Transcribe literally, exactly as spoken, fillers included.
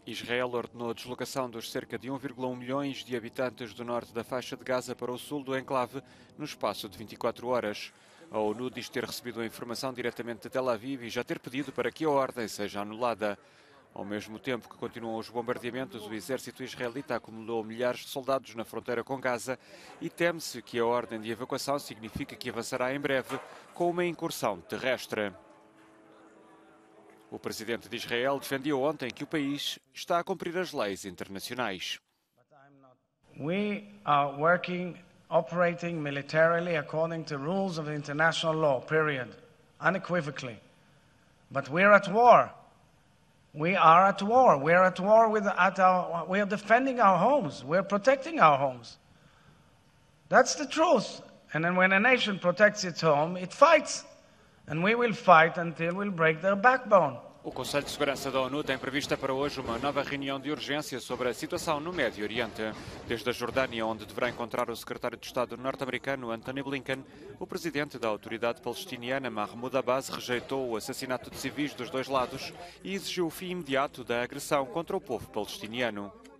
Israel ordenou a deslocação dos cerca de um vírgula um milhões de habitantes do norte da faixa de Gaza para o sul do enclave no espaço de vinte e quatro horas. A ONU diz ter recebido a informação diretamente de Tel Aviv e já ter pedido para que a ordem seja anulada. Ao mesmo tempo que continuam os bombardeamentos, o exército israelita acumulou milhares de soldados na fronteira com Gaza e teme-se que a ordem de evacuação signifique que avançará em breve com uma incursão terrestre. O presidente de Israel defendeu ontem que o país está a cumprir as leis internacionais. We are working, operating militarily according to rules of international law, period, unequivocally. But we're at war. We are at war. We're at war with at our. We are defending our homes. We're protecting our homes. That's the truth. And then when a nation protects its home, it fights. And we will fight until we'll break their backbone. O Conselho de Segurança da ONU tem prevista para hoje uma nova reunião de urgência sobre a situação no Médio Oriente. Desde a Jordânia, onde deverá encontrar o secretário de Estado norte-americano Antony Blinken, o presidente da autoridade palestiniana Mahmoud Abbas rejeitou o assassinato de civis dos dois lados e exigiu o fim imediato da agressão contra o povo palestiniano.